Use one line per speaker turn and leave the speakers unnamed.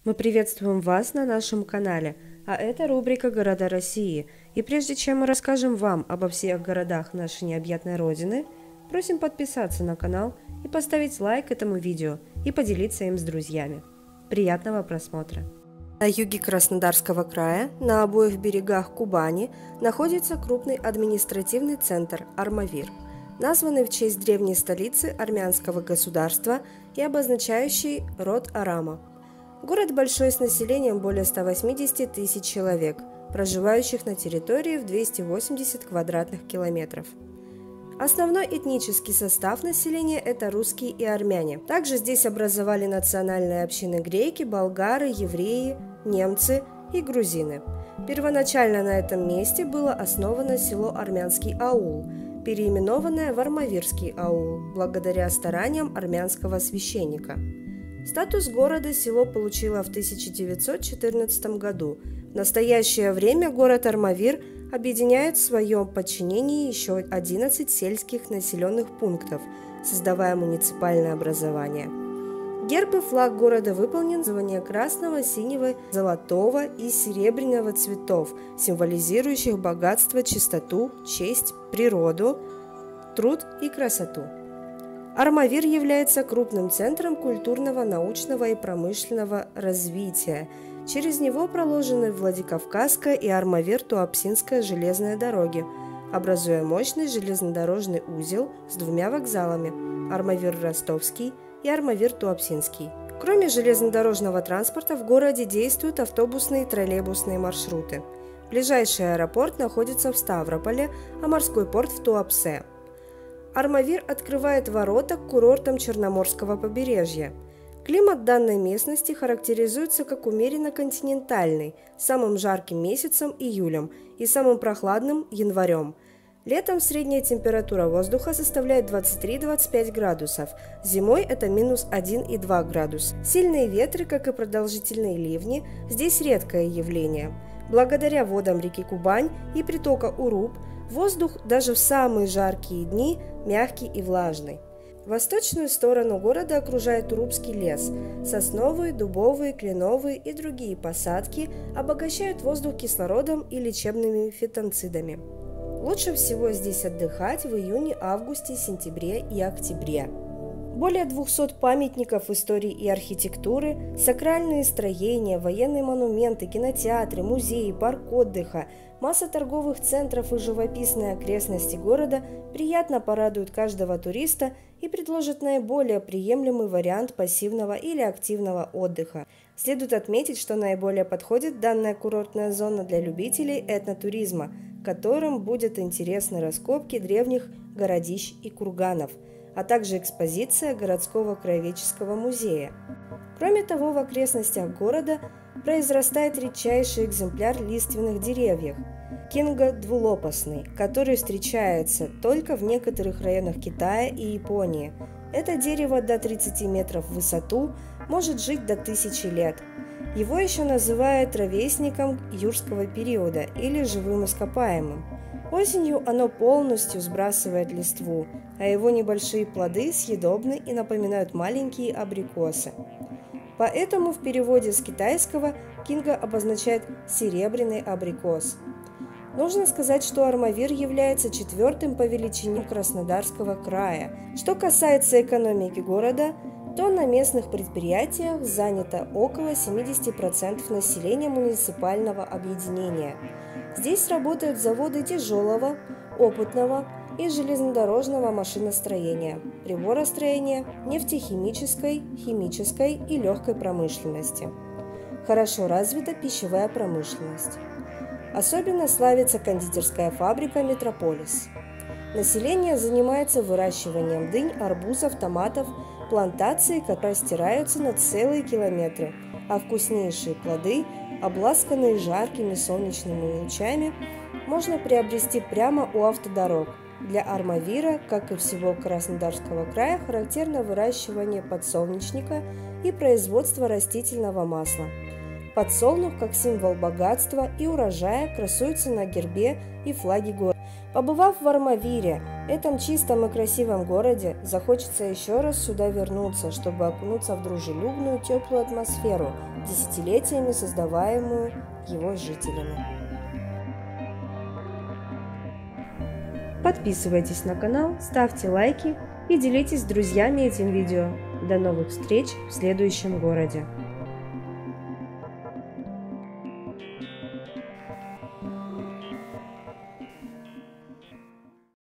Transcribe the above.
Мы приветствуем вас на нашем канале, а это рубрика «Города России». И прежде чем мы расскажем вам обо всех городах нашей необъятной Родины, просим подписаться на канал и поставить лайк этому видео и поделиться им с друзьями. Приятного просмотра! На юге Краснодарского края, на обоих берегах Кубани, находится крупный административный центр Армавир, названный в честь древней столицы армянского государства и обозначающий род Арама. Город большой, с населением более 180 тысяч человек, проживающих на территории в 280 квадратных километров. Основной этнический состав населения – это русские и армяне. Также здесь образовали национальные общины греки, болгары, евреи, немцы и грузины. Первоначально на этом месте было основано село Армянский аул, переименованное в Армавирский аул, благодаря стараниям армянского священника. Статус города село получило в 1914 году. В настоящее время город Армавир объединяет в своем подчинении еще 11 сельских населенных пунктов, создавая муниципальное образование. Герб и флаг города выполнен в звании красного, синего, золотого и серебряного цветов, символизирующих богатство, чистоту, честь, природу, труд и красоту. Армавир является крупным центром культурного, научного и промышленного развития. Через него проложены Владикавказская и Армавир-Туапсинская железные дороги, образуя мощный железнодорожный узел с двумя вокзалами – Армавир-Ростовский и Армавир-Туапсинский. Кроме железнодорожного транспорта в городе действуют автобусные и троллейбусные маршруты. Ближайший аэропорт находится в Ставрополе, а морской порт в Туапсе. Армавир открывает ворота к курортам Черноморского побережья. Климат данной местности характеризуется как умеренно-континентальный, самым жарким месяцем – июлем и самым прохладным – январем. Летом средняя температура воздуха составляет 23-25 градусов, зимой это минус 1,2 градуса. Сильные ветры, как и продолжительные ливни, здесь редкое явление. Благодаря водам реки Кубань и притока Уруб, воздух даже в самые жаркие дни мягкий и влажный. Восточную сторону города окружает Урубский лес. Сосновые, дубовые, кленовые и другие посадки обогащают воздух кислородом и лечебными фитонцидами. Лучше всего здесь отдыхать в июне, августе, сентябре и октябре. Более 200 памятников истории и архитектуры, сакральные строения, военные монументы, кинотеатры, музеи, парк отдыха, масса торговых центров и живописные окрестности города приятно порадуют каждого туриста и предложат наиболее приемлемый вариант пассивного или активного отдыха. Следует отметить, что наиболее подходит данная курортная зона для любителей этнотуризма, которым будет интересны раскопки древних городищ и курганов, а также экспозиция городского краеведческого музея. Кроме того, в окрестностях города произрастает редчайший экземпляр лиственных деревьев – кинго двулопастный, который встречается только в некоторых районах Китая и Японии. Это дерево до 30 метров в высоту может жить до 1000 лет. Его еще называют ровесником юрского периода или живым ископаемым. Осенью оно полностью сбрасывает листву, а его небольшие плоды съедобны и напоминают маленькие абрикосы. Поэтому в переводе с китайского кинго обозначает «серебряный абрикос». Нужно сказать, что Армавир является четвертым по величине Краснодарского края. Что касается экономики города, то на местных предприятиях занято около 70% населения муниципального объединения. Здесь работают заводы тяжелого, опытного и железнодорожного машиностроения, приборостроения, нефтехимической, химической и легкой промышленности. Хорошо развита пищевая промышленность. Особенно славится кондитерская фабрика «Метрополис». Население занимается выращиванием дынь, арбузов, томатов, плантации, которые простираются на целые километры, а вкуснейшие плоды, обласканные жаркими солнечными лучами, можно приобрести прямо у автодорог. Для Армавира, как и всего Краснодарского края, характерно выращивание подсолнечника и производство растительного масла. Подсолнух, как символ богатства и урожая, красуется на гербе и флаге города. Побывав в Армавире, этом чистом и красивом городе, захочется еще раз сюда вернуться, чтобы окунуться в дружелюбную, теплую атмосферу, десятилетиями создаваемую его жителями. Подписывайтесь на канал, ставьте лайки и делитесь с друзьями этим видео. До новых встреч в следующем городе!